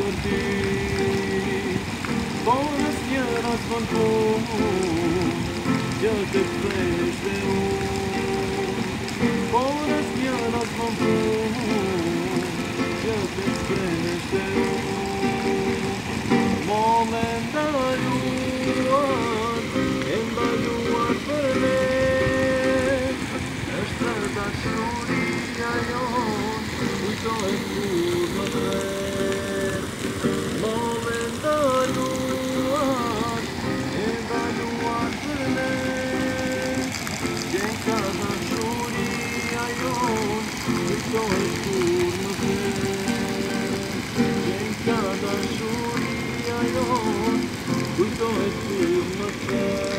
ti. Ponas një razvon pun, që të kthesh dhe unë. Ponas një razvon pun, që të kthesh dhe unë. Moment ndaluar, e ndaluar për ne, është dashuria jon, kujtohet kur më dret. Moment ndaluar, e ndaluar për ne, gjen ka dashuria jon, kujtohet kur më dret. Gjen ka dashuria jon, kujtohet kur më dret.